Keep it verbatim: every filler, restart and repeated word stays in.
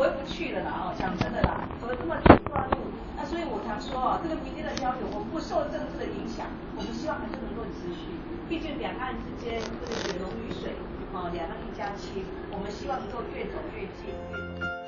回不去了啦哦，讲真的啦，走了这么这段路，那所以我常说哦，这个民间的交流，我们不受政治的影响，我们希望还是能够持续。毕竟两岸之间这个血浓于水，哦，两岸一家亲，我们希望能够越走越近。越